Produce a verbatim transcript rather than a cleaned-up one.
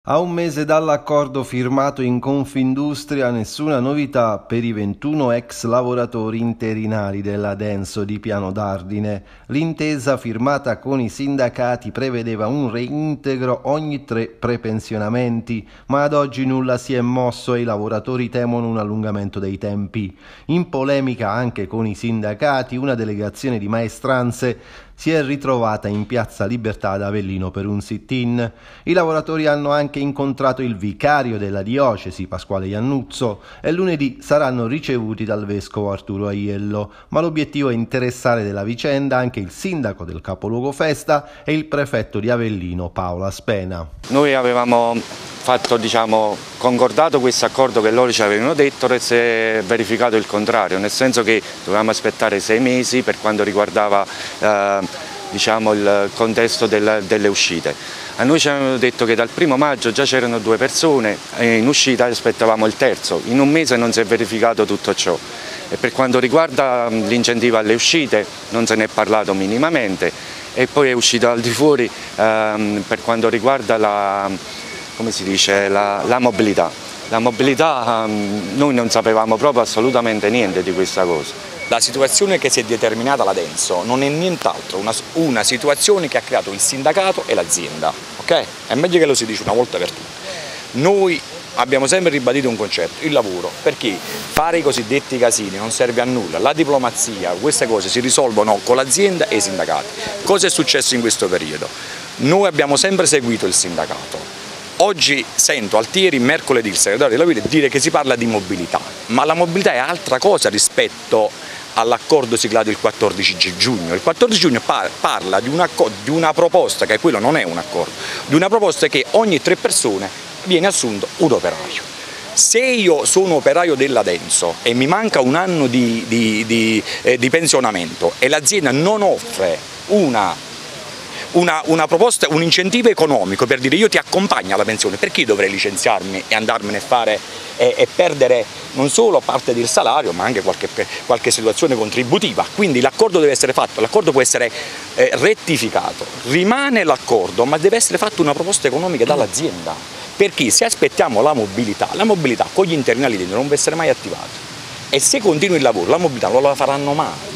A un mese dall'accordo firmato in Confindustria, nessuna novità per i ventuno ex lavoratori interinali della Denso di Piano d'Ardine. L'intesa firmata con i sindacati prevedeva un reintegro ogni tre prepensionamenti, ma ad oggi nulla si è mosso e i lavoratori temono un allungamento dei tempi. In polemica anche con i sindacati, una delegazione di maestranze si è ritrovata in Piazza Libertà ad Avellino per un sit-in. I lavoratori hanno anche incontrato il vicario della diocesi, Pasquale Iannuzzo, e lunedì saranno ricevuti dal vescovo Arturo Aiello, ma l'obiettivo è interessare della vicenda anche il sindaco del capoluogo Festa e il prefetto di Avellino, Paola Spena. Noi avevamo fatto, diciamo, concordato questo accordo che loro ci avevano detto e si è verificato il contrario, nel senso che dovevamo aspettare sei mesi per quanto riguardava eh, diciamo, il contesto del, delle uscite. A noi ci avevano detto che dal primo maggio già c'erano due persone e in uscita aspettavamo il terzo. In un mese non si è verificato tutto ciò. E per quanto riguarda l'incentivo alle uscite non se ne è parlato minimamente e poi è uscito al di fuori ehm, per quanto riguarda la, come si dice, la, la mobilità. La mobilità ehm, noi non sapevamo proprio assolutamente niente di questa cosa. La situazione che si è determinata alla Denso non è nient'altro, una, una situazione che ha creato il sindacato e l'azienda, ok? È meglio che lo si dice una volta per tutte. Noi abbiamo sempre ribadito un concetto, il lavoro, perché fare i cosiddetti casini non serve a nulla, la diplomazia, queste cose si risolvono con l'azienda e i sindacati. Cosa è successo in questo periodo? Noi abbiamo sempre seguito il sindacato. Oggi sento Altieri, mercoledì il segretario della Vita dire che si parla di mobilità, ma la mobilità è altra cosa rispetto all'accordo siglato il quattordici giugno. Il quattordici giugno parla di una, di una proposta, che quello non è un accordo, di una proposta che ogni tre persone viene assunto un operaio. Se io sono operaio della Denso e mi manca un anno di, di, di, eh, di pensionamento e l'azienda non offre una Una, una proposta, un incentivo economico per dire io ti accompagno alla pensione, perché dovrei licenziarmi e andarmene a fare e, e perdere non solo parte del salario ma anche qualche, qualche situazione contributiva. Quindi l'accordo deve essere fatto, l'accordo può essere eh, rettificato, rimane l'accordo ma deve essere fatta una proposta economica dall'azienda, perché se aspettiamo la mobilità, la mobilità con gli interinali non può essere mai attivata e se continua il lavoro la mobilità non la faranno mai.